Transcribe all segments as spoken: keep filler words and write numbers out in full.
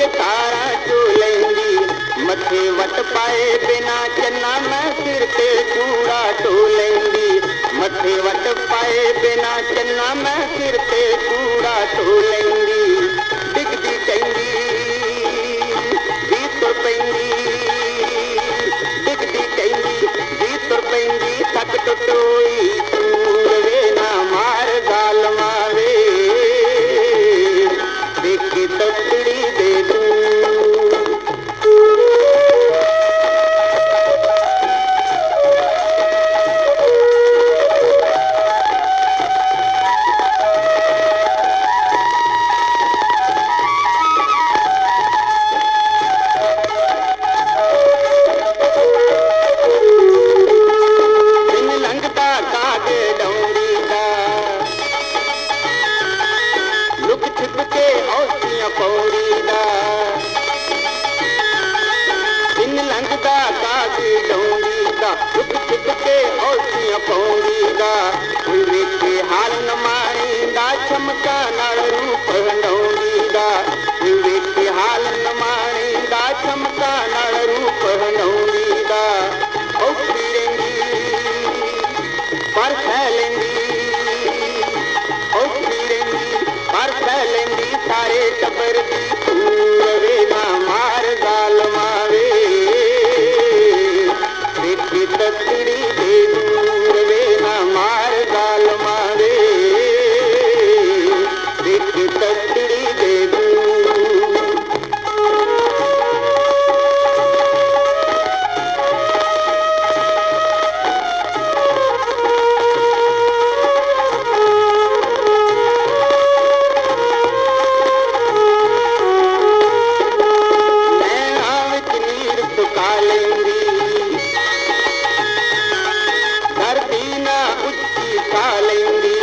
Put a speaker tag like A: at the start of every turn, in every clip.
A: के तारा चो लेंदी मथे वट पाए बिना चन्ना मैं सिर ते कूड़ा टो लेंदी मथे वट पाए बिना चन्ना मैं सिर ते कूड़ा टो लेंदी डिगदी कहंदी भी तुर पैंदी डिगदी कहंदी भी तुर पैंदी थक टुटोई तूर वे ना मार जालमा वे देखी तकड़ी दे दूं हाल न माणींदा चमका नाल रूप हंडौंदीदा वेखे हाल न माणींदा चमका नाल रूप हंडौंदीदा औखी रहंदी पर फैलेंदी औखी रहंदी पर फैलेंदी सारे टब्बर दी तूर वे ना मार जालमा वे देखी तकड़ी दे दूर वे ना मार जालमा वे देखी तकड़ी दे दूं नैना विच नीर सुका लेंदी धरती ना उच्ची खा लेंदी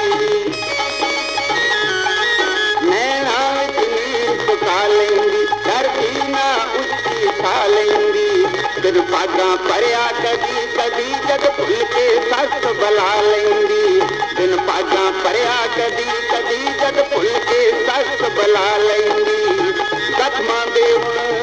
A: नैना विच नीर सुका लेंदी धरती ना उच्ची खा लेंदी दिन पागा भरिया कदी कदी जग भुल के सस बला लेंदी दिन पागा भरिया कदी कदी जग भुल के सस बला लेंदी कथमा दे